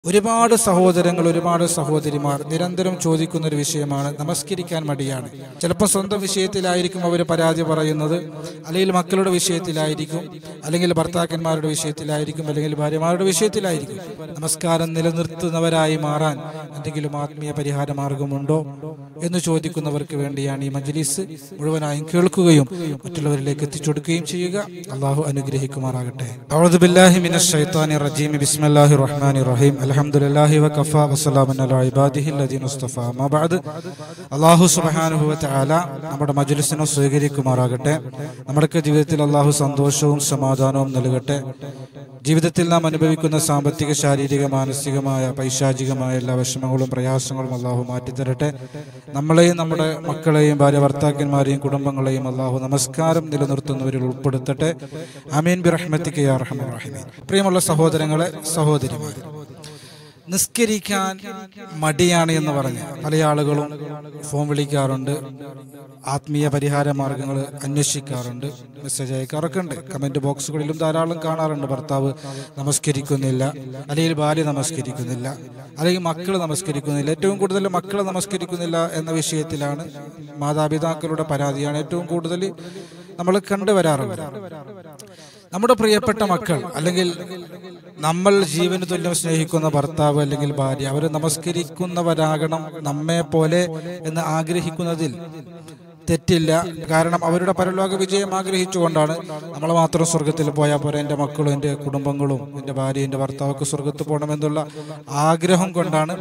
ഒരുപാട് സഹോദരങ്ങൾ, ഒരുപാട് സഹോദരിമാർ നിരന്തരം ചോദിക്കുന്ന ഒരു വിഷയമാണ് നമസ്കരിക്കാൻ മടിയാണ്. ചിലപ്പോൾ സ്വന്തം വിഷയത്തിലായിരിക്കും അവർ പരാതി പറയുന്നത്, അല്ലെങ്കിൽ മക്കളുടെ വിഷയത്തിലായിരിക്കും, അല്ലെങ്കിൽ ഭർത്താക്കന്മാരുടെ വിഷയത്തിലായിരിക്കും, അല്ലെങ്കിൽ ഭാര്യമാരുടെ വിഷയത്തിലായിരിക്കും. നമസ്കാരം നിലനിർത്തുന്നവരായി മാറാൻ എന്തെങ്കിലും ആത്മീയ പരിഹാര മാർഗമുണ്ടോ എന്ന് ചോദിക്കുന്നവർക്ക് വേണ്ടിയാണ് ഈ മജ്ലിസ് മുഴുവനായും കേൾക്കുകയും മറ്റുള്ളവരിലേക്ക് എത്തിച്ചുകൊടുക്കുകയും ചെയ്യുക. അള്ളാഹു അനുഗ്രഹിക്കുമാറാകട്ടെ. അഊദു ബില്ലാഹി മിനശ് ശൈത്വാനിർ റജീം. ബിസ്മില്ലാഹിർ റഹ്മാനിർ റഹീം. അൽഹംദുലില്ലാഹി വകഫാ വസ്സലാമുൻ അലാ ഇബാദിഹിൽ ലദീന ഇസ്തഫാ. അമ്മാ ബഅദ്. അല്ലാഹു സുബ്ഹാനഹു വ തആല നമ്മുടെ മജ്ലിസിനെ സ്വീകരിക്കുമാറാകട്ടെ. നമ്മുടെ ജീവിതത്തിൽ അല്ലാഹു സന്തോഷവും സമാധാനവും നൽകട്ടെ. ജീവിതത്തിൽ നാം അനുഭവിക്കുന്ന സാമ്പത്തിക, ശാരീരിക, മാനസികമായ, പൈശാചികമായ എല്ലാ വിഷമങ്ങളും പ്രയാസങ്ങളും അല്ലാഹു മാറ്റിത്തരട്ടെ. നമ്മളെയും നമ്മുടെ മക്കളെയും ഭാര്യ ഭർത്താക്കന്മാരെയും കുടുംബങ്ങളെയും അല്ലാഹു നമസ്കാരം നിലനിർത്തുന്നവരിൽ ഉൾപ്പെടുത്തട്ടെ. ആമീൻ ബിറഹ്മതിക യാ അർഹമർ റഹീമീൻ. പ്രിയമുള്ള സഹോദരങ്ങളെ, സഹോദരിമാരെ, നിസ്കരിക്കാൻ മടിയാണ് എന്ന് പറഞ്ഞ് പല ആളുകളും ഫോൺ വിളിക്കാറുണ്ട്, ആത്മീയ പരിഹാര മാർഗങ്ങൾ അന്വേഷിക്കാറുണ്ട്, മെസ്സേജ് അയക്കാറൊക്കെ ഉണ്ട്. കമന്റ് ബോക്സുകളിലും ധാരാളം കാണാറുണ്ട്. ഭർത്താവ് നമസ്കരിക്കുന്നില്ല, അല്ലെങ്കിൽ ഭാര്യ നമസ്കരിക്കുന്നില്ല, അല്ലെങ്കിൽ മക്കൾ നമസ്കരിക്കുന്നില്ല. ഏറ്റവും കൂടുതൽ മക്കൾ നമസ്കരിക്കുന്നില്ല എന്ന വിഷയത്തിലാണ്, മാതാപിതാക്കളുടെ പരാതിയാണ് ഏറ്റവും കൂടുതൽ നമ്മൾ കണ്ടുവരാറുള്ളത്. നമ്മുടെ പ്രിയപ്പെട്ട മക്കൾ, അല്ലെങ്കിൽ നമ്മൾ ജീവന് തുല്യം സ്നേഹിക്കുന്ന ഭർത്താവ് അല്ലെങ്കിൽ ഭാര്യ, അവർ നമസ്കരിക്കുന്നവരാകണം നമ്മെ പോലെ എന്ന് ആഗ്രഹിക്കുന്നതിൽ തെറ്റില്ല. കാരണം അവരുടെ പരലോക വിജയം ആഗ്രഹിച്ചുകൊണ്ടാണ്. നമ്മൾ മാത്രം സ്വർഗത്തിൽ പോയാൽ പോരാ, എൻ്റെ മക്കളും എൻ്റെ കുടുംബങ്ങളും എൻ്റെ ഭാര്യ എൻ്റെ ഭർത്താവൊക്കെ സ്വർഗത്തിൽ പോകണമെന്നുള്ള ആഗ്രഹം കൊണ്ടാണ്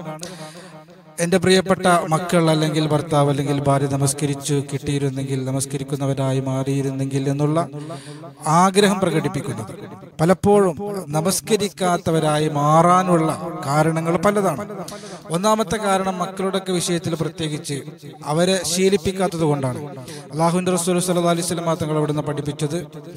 എൻ്റെ പ്രിയപ്പെട്ട മക്കൾ അല്ലെങ്കിൽ ഭർത്താവ് അല്ലെങ്കിൽ ഭാര്യ നമസ്കരിച്ചു കിട്ടിയിരുന്നെങ്കിൽ, നമസ്കരിക്കുന്നവരായി മാറിയിരുന്നെങ്കിൽ എന്നുള്ള ആഗ്രഹം പ്രകടിപ്പിക്കുന്നത്. പലപ്പോഴും നമസ്കരിക്കാത്തവരായി മാറാനുള്ള കാരണങ്ങൾ പലതാണ്. ഒന്നാമത്തെ കാരണം മക്കളുടെയൊക്കെ വിഷയത്തിൽ പ്രത്യേകിച്ച് അവരെ ശീലിപ്പിക്കാത്തത് കൊണ്ടാണ്. അല്ലാഹുവിൻ്റെ റസൂൽ സ്വല്ലല്ലാഹു അലൈഹി വസല്ലം തങ്ങൾ അവിടുന്ന് പഠിപ്പിച്ചത്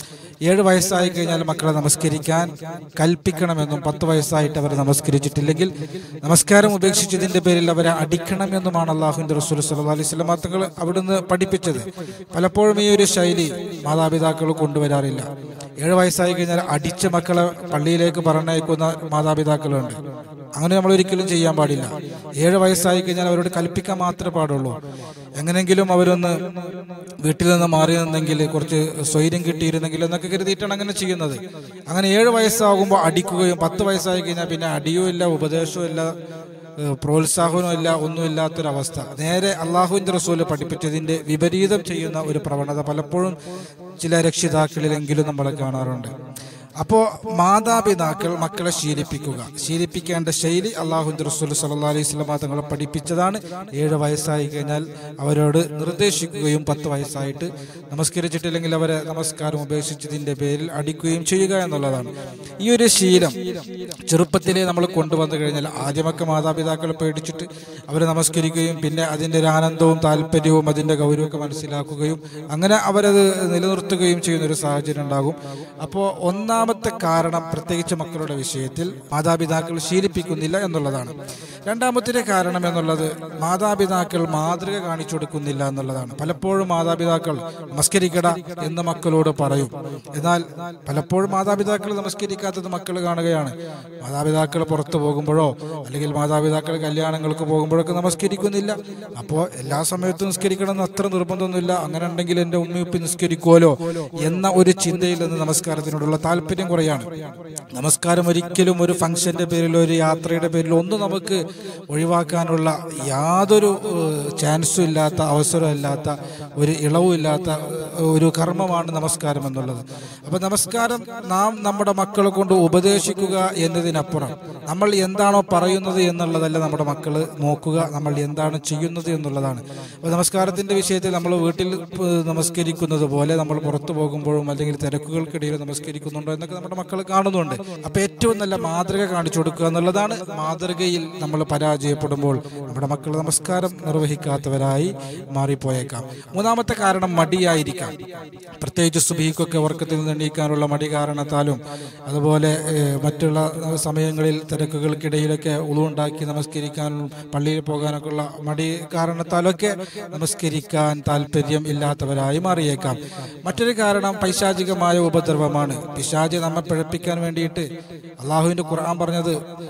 7 വയസ്സായി കഴിഞ്ഞാൽ മക്കളെ നമസ്കരിക്കാൻ കൽപ്പിക്കണമെന്നും 10 വയസ്സായിട്ട് അവർ നമസ്കരിച്ചിട്ടില്ലെങ്കിൽ നമസ്കാരം ഉപേക്ഷിച്ചതിന്റെ പേരിൽ അവരെ അടിക്കണമെന്നുമാണ് അല്ലാഹുവിൻ്റെ റസൂൽ സ്വല്ലല്ലാഹു അലൈഹി വസല്ലം തങ്ങൾ അവിടുന്ന് പഠിപ്പിച്ചത്. പലപ്പോഴും ഈ ഒരു ശൈലി മാതാപിതാക്കൾ കൊണ്ടുവരാറില്ല. 7 വയസ്സായി കഴിഞ്ഞാൽ അടിച്ച മക്കളെ പള്ളിയിലേക്ക് പറഞ്ഞയക്കുന്ന മാതാപിതാക്കളുണ്ട്. അങ്ങനെ നമ്മൾ ഒരിക്കലും ചെയ്യാൻ പാടില്ല. 7 വയസ്സായി കഴിഞ്ഞാൽ അവരോട് കൽപ്പിക്കാൻ മാത്രമേ പാടുള്ളൂ. എങ്ങനെങ്കിലും അവരൊന്ന് വീട്ടിൽ നിന്ന് മാറി നിന്നെങ്കിൽ, കുറച്ച് സ്വൈര്യം കിട്ടിയിരുന്നെങ്കിൽ എന്നൊക്കെ കരുതിയിട്ടാണ് അങ്ങനെ ചെയ്യുന്നത്. അങ്ങനെ 7 വയസ്സാകുമ്പോൾ അടിക്കുകയും 10 വയസ്സായി കഴിഞ്ഞാൽ പിന്നെ അടിയോ ഇല്ല, ഉപദേശവും ഇല്ല, പ്രോത്സാഹനവും ഇല്ല, ഒന്നുമില്ലാത്തൊരവസ്ഥ. നേരെ അല്ലാഹുവിൻ്റെ റസൂല് പഠിപ്പിച്ചതിൻ്റെ വിപരീതം ചെയ്യുന്ന ഒരു പ്രവണത പലപ്പോഴും ചില രക്ഷിതാക്കളിലെങ്കിലും നമ്മൾ കാണാറുണ്ട്. അപ്പോൾ മാതാപിതാക്കൾ മക്കളെ ശീലിപ്പിക്കേണ്ട ശൈലി അല്ലാഹുവിൻ്റെ റസൂൽ സ്വല്ലല്ലാഹു അലൈഹി വസല്ലം തങ്ങൾ പഠിപ്പിച്ചതാണ്. 7 വയസ്സായി കഴിഞ്ഞാൽ അവരോട് നിർദ്ദേശിക്കുകയും 10 വയസ്സായിട്ട് നമസ്കരിച്ചിട്ടില്ലെങ്കിൽ അവരെ നമസ്കാരം ഉപേക്ഷിച്ചതിൻ്റെ പേരിൽ അടിക്കുകയും ചെയ്യുക എന്നുള്ളതാണ്. ഈ ഒരു ശീലം ചെറുപ്പത്തിലേ നമ്മൾ കൊണ്ടുവന്നു കഴിഞ്ഞാൽ ആദ്യമൊക്കെ മാതാപിതാക്കൾ പേടിച്ചിട്ട് അവർ നമസ്കരിക്കുകയും പിന്നെ അതിൻ്റെ ഒരു ആനന്ദവും താല്പര്യവും അതിൻ്റെ ഗൗരവമൊക്കെ മനസ്സിലാക്കുകയും അങ്ങനെ അവരത് നിലനിർത്തുകയും ചെയ്യുന്നൊരു സാഹചര്യം ഉണ്ടാകും. അപ്പോൾ ഒന്നാമത്തെ കാരണം പ്രത്യേകിച്ച് മക്കളുടെ വിഷയത്തിൽ മാതാപിതാക്കൾ ശീലിപ്പിക്കുന്നില്ല എന്നുള്ളതാണ്. രണ്ടാമത്തെ കാരണം എന്നുള്ളത് മാതാപിതാക്കൾ മാതൃക കാണിച്ചു കൊടുക്കുന്നില്ല എന്നുള്ളതാണ്. പലപ്പോഴും മാതാപിതാക്കൾ നമസ്കരിക്കട എന്ന് മക്കളോട് പറയും, എന്നാൽ പലപ്പോഴും മാതാപിതാക്കൾ നമസ്കരിക്കാത്തത് മക്കൾ കാണുകയാണ്. മാതാപിതാക്കൾ പുറത്തു പോകുമ്പോഴോ അല്ലെങ്കിൽ മാതാപിതാക്കൾ കല്യാണങ്ങൾക്ക് പോകുമ്പോഴൊക്കെ നമസ്കരിക്കുന്നില്ല. അപ്പോൾ എല്ലാ സമയത്തും നിസ്കരിക്കണം എന്ന് അത്ര നിർബന്ധമൊന്നുമില്ല. അങ്ങനെ ഉണ്ടെങ്കിൽ എൻ്റെ ഉമ്മയുപ്പി നിസ്കരിക്കുമല്ലോ എന്ന ഒരു ചിന്തയിൽ നിന്ന് നമസ്കാരത്തിനോടുള്ള താല്പര്യം കുറയാണ്. നമസ്കാരം ഒരിക്കലും ഒരു ഫംഗ്ഷന്റെ പേരിലോ ഒരു യാത്രയുടെ പേരിലോ ഒന്നും നമുക്ക് ഒഴിവാക്കാനുള്ള യാതൊരു ചാൻസും ഇല്ലാത്ത, അവസരമില്ലാത്ത, ഒരു ഇളവും ഇല്ലാത്ത ഒരു കർമ്മമാണ് നമസ്കാരം എന്നുള്ളത്. അപ്പൊ നമസ്കാരം നാം നമ്മുടെ മക്കളെ കൊണ്ട് ഉപദേശിക്കുക എന്നതിനപ്പുറം നമ്മൾ എന്താണോ പറയുന്നത് എന്നുള്ളതല്ല നമ്മുടെ മക്കൾ നോക്കുക, നമ്മൾ എന്താണ് ചെയ്യുന്നത് എന്നുള്ളതാണ്. അപ്പൊ നമസ്കാരത്തിന്റെ വിഷയത്തിൽ നമ്മൾ വീട്ടിൽ നമസ്കരിക്കുന്നത് പോലെ നമ്മൾ പുറത്തു പോകുമ്പോഴും അല്ലെങ്കിൽ തിരക്കുകൾക്കിടയിൽ നമസ്കരിക്കുന്നുണ്ടോ എന്നൊക്കെ നമ്മുടെ മക്കൾ കാണുന്നുണ്ട്. അപ്പൊ ഏറ്റവും നല്ല മാതൃക കാണിച്ചു കൊടുക്കുക എന്നുള്ളതാണ്. മാതൃകയിൽ നമ്മൾ പരാജയപ്പെടുമ്പോൾ നമ്മുടെ മക്കൾ നമസ്കാരം നിർവഹിക്കാത്തവരായി മാറിപ്പോയേക്കാം. മൂന്നാമത്തെ കാരണം മടിയായിരിക്കാം. പ്രത്യേകിച്ച് സുബഹിക്കൊക്കെ ഉറക്കത്തിൽ നിന്ന് എണീക്കാനുള്ള മടി കാരണത്താലും അതുപോലെ മറ്റുള്ള സമയങ്ങളിൽ തിരക്കുകൾക്കിടയിലൊക്കെ ഉളുണ്ടാക്കി നമസ്കരിക്കാനും പള്ളിയിൽ പോകാനൊക്കെ ഉള്ള മടി കാരണത്താലൊക്കെ നമസ്കരിക്കാൻ താല്പര്യം ഇല്ലാത്തവരായി മാറിയേക്കാം. മറ്റൊരു കാരണം പൈശാചികമായ ഉപദ്രവമാണ്. പിശാച് നമ്മെ പിഴപ്പിക്കാൻ വേണ്ടിയിട്ട് അള്ളാഹുവിന്റെ ഖുർആൻ പറഞ്ഞത്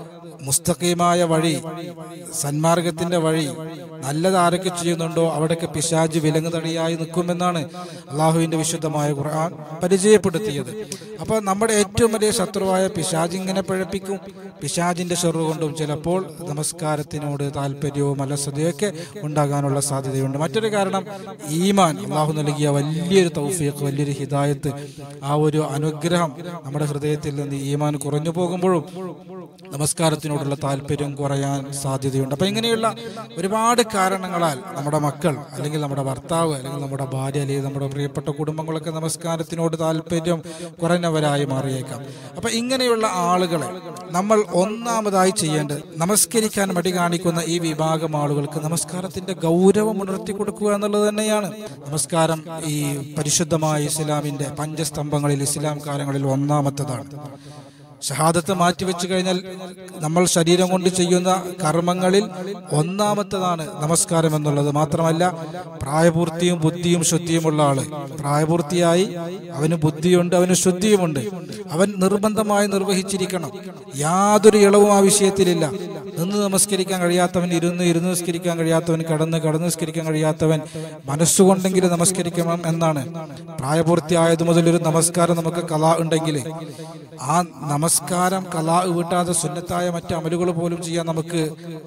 മുസ്തഖീമായ വഴി, സന്മാർഗത്തിന്റെ വഴി, നല്ലത് ആരൊക്കെ ചെയ്യുന്നുണ്ടോ അവിടേക്ക് പിശാച് വിലങ്ങുതടിയായി നിൽക്കുമെന്നാണ് അള്ളാഹുവിന്റെ വിശുദ്ധമായ ഖുർആൻ പരിചയപ്പെടുത്തിയത്. അപ്പൊ നമ്മുടെ ഏറ്റവും വലിയ ശത്രുവായ പിശാച് ഇങ്ങനെ പിഴപ്പിക്കും. പിശാചിന്റെ ഷർറ് കൊണ്ടും ചിലപ്പോൾ നമസ്കാരത്തിനോട് താല്പര്യവും അലസതയൊക്കെ ഉണ്ടാകാനുള്ള സാധ്യതയുണ്ട്. മറ്റൊരു കാരണം ഈമാൻ, അള്ളാഹു നൽകിയ വലിയൊരു തൗഫീഖ്, വലിയൊരു ഹിദായത്ത്, ആ ഒരു അനുഗ്രഹം നമ്മുടെ ഹൃദയത്തിൽ നിന്ന് ഈമാൻ കുറഞ്ഞു പോകുമ്പോഴും നമസ്കാരത്തിനോടുള്ള താല്പര്യം കുറയാൻ സാധ്യതയുണ്ട്. അപ്പൊ ഇങ്ങനെയുള്ള ഒരുപാട് കാരണങ്ങളാൽ നമ്മുടെ മക്കൾ അല്ലെങ്കിൽ നമ്മുടെ ഭർത്താവ് അല്ലെങ്കിൽ നമ്മുടെ ഭാര്യ അല്ലെങ്കിൽ നമ്മുടെ പ്രിയപ്പെട്ട കുടുംബങ്ങളൊക്കെ നമസ്കാരത്തിനോട് താല്പര്യം കുറഞ്ഞവരായി മാറിയേക്കാം. അപ്പൊ ഇങ്ങനെയുള്ള ആളുകളെ നമ്മൾ ഒന്നാമതായി ചെയ്യേണ്ടത്, നമസ്കരിക്കാൻ മടി കാണിക്കുന്ന ഈ വിഭാഗം ആളുകൾക്ക് നമസ്കാരത്തിന്റെ ഗൗരവം ഉണർത്തി കൊടുക്കുക എന്നുള്ളത് തന്നെയാണ്. നമസ്കാരം ഈ പരിശുദ്ധമായ ഇസ്ലാമിന്റെ പഞ്ചസ്തംഭങ്ങളിൽ, ഇസ്ലാം കാര്യങ്ങളിൽ ഒന്നാമത്തേതാണ്. ഷഹാദത്ത് മാറ്റിവെച്ചു കഴിഞ്ഞാൽ നമ്മൾ ശരീരം കൊണ്ട് ചെയ്യുന്ന കർമ്മങ്ങളിൽ ഒന്നാമത്തേതാണ് നമസ്കാരം എന്നുള്ളത്. മാത്രമല്ല, പ്രായപൂർത്തിയും ബുദ്ധിയും ശുദ്ധിയുമുള്ള ആള്, പ്രായപൂർത്തിയായി അവന് ബുദ്ധിയുണ്ട്, അവന് ശുദ്ധിയുമുണ്ട്, അവൻ നിർബന്ധമായി നിർവഹിച്ചിരിക്കണം. യാതൊരു ഇളവും ആ വിഷയത്തിലില്ല. നിന്ന് നമസ്കരിക്കാൻ കഴിയാത്തവൻ ഇരുന്ന് നമസ്കരിക്കാൻ കഴിയാത്തവൻ കടന്ന് നമസ്കരിക്കാൻ കഴിയാത്തവൻ മനസ്സുകൊണ്ടെങ്കിലും നമസ്കരിക്കണം എന്നാണ്. പ്രായപൂർത്തിയായത് മുതൽ ഒരു നമസ്കാരം നമുക്ക് ഖലാ ഉണ്ടെങ്കിൽ ആ നമസ്കാരം ഖലാ വീട്ടാതെ സുന്നത്തായ മറ്റ് അമലുകൾ പോലും ചെയ്യാൻ നമുക്ക്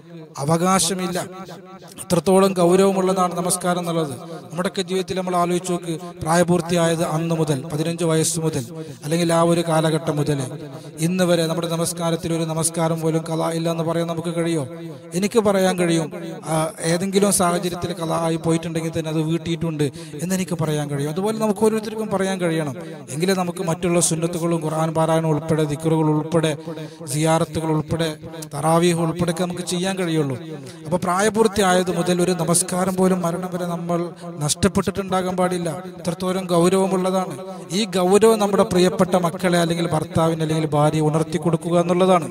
അവകാശമില്ല. അത്രത്തോളം ഗൗരവമുള്ളതാണ് നമസ്കാരം എന്നുള്ളത്. നമ്മുടെയൊക്കെ ജീവിതത്തിൽ നമ്മൾ ആലോചിച്ച് നോക്ക്, പ്രായപൂർത്തിയായത് അന്ന് മുതൽ 15 വയസ്സ് മുതൽ അല്ലെങ്കിൽ ആ ഒരു കാലഘട്ടം മുതൽ ഇന്ന് വരെ നമ്മുടെ നമസ്കാരത്തിൽ ഒരു നമസ്കാരം പോലും ഖലാ ഇല്ല എന്ന് പറയാൻ നമുക്ക് കഴിയോ? എനിക്ക് പറയാൻ കഴിയും. ഏതെങ്കിലും സാഹചര്യത്തിൽ ഖലാ ആയി പോയിട്ടുണ്ടെങ്കിൽ തന്നെ അത് വീട്ടിയിട്ടുണ്ട് എന്നെനിക്ക് പറയാൻ കഴിയും. അതുപോലെ നമുക്ക് ഓരോരുത്തർക്കും പറയാൻ കഴിയണം. എങ്കിലേ നമുക്ക് മറ്റുള്ള സുന്നത്തുകളും ഖുർആൻ പാരായണം ഉൾപ്പെടെ, ദിക്റുകൾ ഉൾപ്പെടെ, സിയാറത്തുകൾ ഉൾപ്പെടെ, തറാവീഹ് ഉൾപ്പെടെ നമുക്ക് ചെയ്യാൻ കഴിയുള്ളൂ. അപ്പൊ പ്രായപൂർത്തിയായത് മുതൽ ഒരു നമസ്കാരം പോലും മരണം വരെ നമ്മൾ നഷ്ടപ്പെട്ടിട്ടുണ്ടാകാൻ പാടില്ല. ഇത്രത്തോളം ഗൗരവമുള്ളതാണ്. ഈ ഗൗരവം നമ്മുടെ പ്രിയപ്പെട്ട മക്കളെ അല്ലെങ്കിൽ ഭർത്താവിനെ അല്ലെങ്കിൽ ഭാര്യയെ ഉണർത്തി കൊടുക്കുക എന്നുള്ളതാണ്.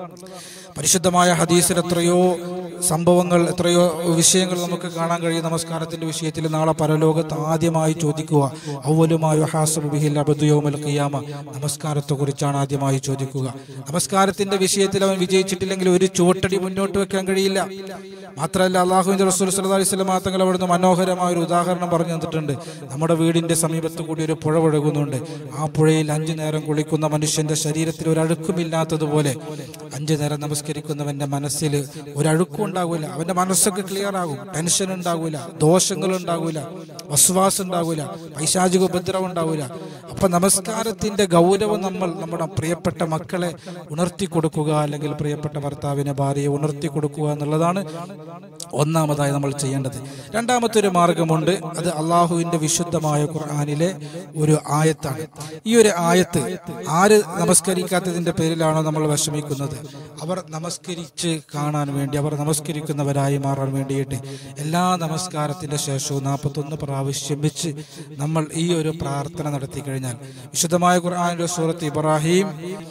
പരിശുദ്ധമായ ഹദീസിൽ എത്രയോ സംഭവങ്ങൾ, എത്രയോ വിഷയങ്ങൾ നമുക്ക് കാണാൻ കഴിയും നമസ്കാരത്തിന്റെ വിഷയത്തിൽ. നാളെ പരലോകത്ത് ആദ്യമായി ചോദിക്കുക, അവ്വലുമായി യുഹാസബു ബിഹിൽ അബ്ദു യൗമൽ ഖിയാമ, നമസ്കാരത്തെ കുറിച്ചാണ് ആദ്യമായി ചോദിക്കുക. നമസ്കാരത്തിന്റെ വിഷയത്തിൽ അവൻ വിജയിച്ചിട്ടില്ലെങ്കിൽ ഒരു ചുവട്ടടി മുന്നോട്ട് വെക്കാൻ കഴിയില്ല. മാത്രമല്ല, അള്ളാഹുവിന്റെ റസൂൽ സല്ലല്ലാഹു അലൈഹി വസല്ലം തങ്ങൾ അവിടുന്ന് മനോഹരമായ ഒരു ഉദാഹരണം പറഞ്ഞു തന്നിട്ടുണ്ട്. നമ്മുടെ വീടിന്റെ സമീപത്ത് കൂടി ഒരു പുഴ ഒഴുകുന്നുണ്ട്. ആ പുഴയിൽ 5 നേരം കുളിക്കുന്ന മനുഷ്യന്റെ ശരീരത്തിൽ ഒരു അഴുക്കുമില്ലാത്തതുപോലെ 5 നേരം നമസ്കരിക്കുന്നവന്റെ മനസ്സിൽ ഒരഴുക്കും ഉണ്ടാകൂല. അവന്റെ മനസ്സൊക്കെ ക്ലിയർ ആകും. ടെൻഷൻ ഉണ്ടാകൂല, ദോഷങ്ങൾ ഉണ്ടാകൂല, വസ്വാസ് ഉണ്ടാകൂല, പൈശാചിക ഉപദ്രവം ഉണ്ടാകൂല. അപ്പൊ നമസ്കാരത്തിന്റെ ഗൗരവം നമ്മൾ നമ്മുടെ പ്രിയപ്പെട്ട മക്കളെ ഉണർത്തി കൊടുക്കുക അല്ലെങ്കിൽ പ്രിയപ്പെട്ട ഭർത്താവിനെ, ഭാര്യയെ ഉണർത്തി കൊടുക്കുക എന്നുള്ളതാണ് ഒന്നാമതായി നമ്മൾ ചെയ്യേണ്ടത്. രണ്ടാമത്തെ ഒരു മാർഗമുണ്ട്. അത് അള്ളാഹുവിന്റെ വിശുദ്ധമായ ഖുർആനിലെ ഒരു ആയത്താണ്. ഈ ഒരു ആയത്ത് ആര് നമസ്കരിക്കാത്തതിന്റെ പേരിലാണോ നമ്മൾ വിഷമിക്കുന്നത്, അവർ നമസ്കരിച്ച് കാണാൻ വേണ്ടി, അവർ നമസ്കരിക്കുന്നവരായി മാറാൻ വേണ്ടിയിട്ട് എല്ലാ നമസ്കാരത്തിന്റെ ശേഷവും 41 പ്രാവശ്യം വെച്ച് നമ്മൾ ഈ ഒരു പ്രാർത്ഥന നടത്തി കഴിഞ്ഞാൽ, വിശുദ്ധമായ ഖുർആനിലെ സൂറത്ത് ഇബ്രാഹിം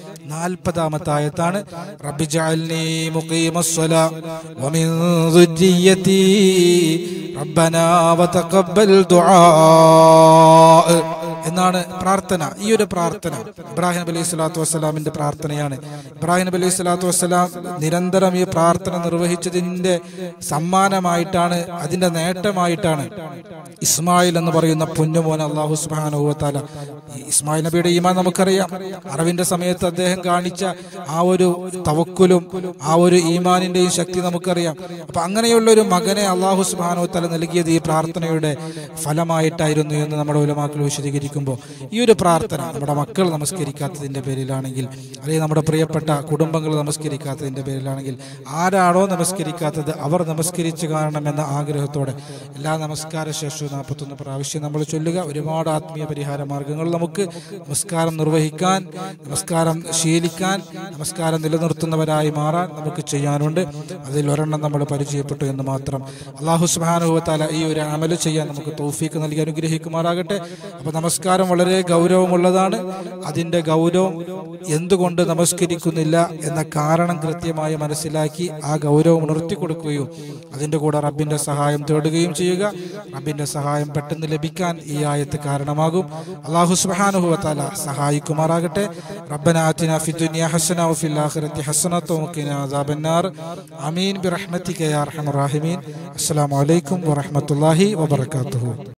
40-ാമത്തെ ആയത്താണ്. റബ്ബി ജഅൽനി മുഖീമസ്സലാ വമിൻ ദുർരിയ്യതി റബ്ബനാ വതഖബ്ബൽ ദുആ എന്നാണ് പ്രാർത്ഥന. ഈ ഒരു പ്രാർത്ഥന ഇബ്രാഹിം നബി അലൈഹി സ്വലാത്തു വസ്സലാമിന്റെ പ്രാർത്ഥനയാണ്. ഇബ്രാഹിം നബി അലൈഹി സ്വലാത്തു വസ്സലാം നിരന്തരം ഈ പ്രാർത്ഥന നിർവഹിച്ചതിന്റെ സമ്മാനമായിട്ടാണ്, അതിന്റെ നേട്ടമായിട്ടാണ് ഇസ്മായിൽ എന്ന് പറയുന്ന പൊന്നുമോൻ അല്ലാഹു സുബ്ഹാനഹു വ തആല, ഇസ്മായിൽ നബിയുടെ ഈമാൻ നമുക്കറിയാം. അറിവിന്റെ സമയത്ത് അദ്ദേഹം കാണിച്ച ആ ഒരു തവക്കുലും ആ ഒരു ഈമാനിന്റെയും ശക്തി നമുക്കറിയാം. അപ്പൊ അങ്ങനെയുള്ള ഒരു മകനെ അല്ലാഹു സുബ്ഹാനഹു വ തആല നൽകിയത് ഈ പ്രാർത്ഥനയുടെ ഫലമായിട്ടായിരുന്നു എന്ന് നമ്മുടെ ഉലമാക്കൾ വിശദീകരിക്കുമ്പോൾ, ഈ ഒരു പ്രാർത്ഥന നമ്മുടെ മക്കൾ നമസ്കരിക്കാത്തതിന്റെ പേരിലാണെങ്കിൽ, അല്ലെങ്കിൽ നമ്മുടെ പ്രിയപ്പെട്ട കുടുംബങ്ങൾ നമസ്കരിക്കാത്തതിന്റെ പേരിലാണെങ്കിൽ, ആരാണോ നമസ്കരിക്കാത്തത് അവർ നമസ്കരിച്ചു കാണണമെന്ന ആഗ്രഹത്തോടെ എല്ലാ നമസ്കാര ശേഷവും 41 പ്രാവശ്യം നമ്മൾ ചൊല്ലുക. ഒരുപാട് ആത്മീയ പരിഹാര മാർഗങ്ങൾ നമുക്ക് നമസ്കാരം നിർവഹിക്കാൻ, നമസ്കാരം ശീലിക്കാൻ, നമസ്കാരം നിലനിർത്തുന്നവരായി മാറാൻ നമുക്ക് ചെയ്യാനുണ്ട്. അതിൽ ഒരെണ്ണം നമ്മൾ പരിചയപ്പെട്ടു എന്ന് മാത്രം. അല്ലാഹു സുബ്ഹാനഹു വ തആല ഈ ഒരു അമൽ ചെയ്യാൻ നമുക്ക് തൗഫീഖ് നൽകി അനുഗ്രഹിക്കുമാറാകട്ടെ. അപ്പോൾ നമസ്കാരം വളരെ ഗൗരവമുള്ളതാണ്. അതിൻ്റെ ഗൗരവം എന്തുകൊണ്ട് നമസ്കരിക്കുന്നില്ല എന്ന കാരണം കൃത്യമായി മനസ്സിലാക്കി ആ ഗൗരവം ഉണർത്തിക്കൊടുക്കുകയും അതിൻ്റെ കൂടെ റബ്ബിൻ്റെ സഹായം തേടുകയും ചെയ്യുക. റബ്ബിൻ്റെ സഹായം പെട്ടെന്ന് ലഭിക്കാൻ ഈ ആയത്ത് കാരണമാകും. അല്ലാഹു സുബ്ഹാനഹു വ തആല സഹായിക്കുമാറാകട്ടെ. റബ്ബനാ ആതിനാ ഫിദ്ദുനിയ ഹസന വഫിൽ ആഖിറതി ഹസനത വഖിനാ അദാബന്നാർ. ആമീൻ ബിറഹ്മതിക യാ അർഹമർ റഹീമീൻ. അസ്സലാമു അലൈക്കും വറഹ്മത്തുള്ളാഹി വബറകാതുഹു.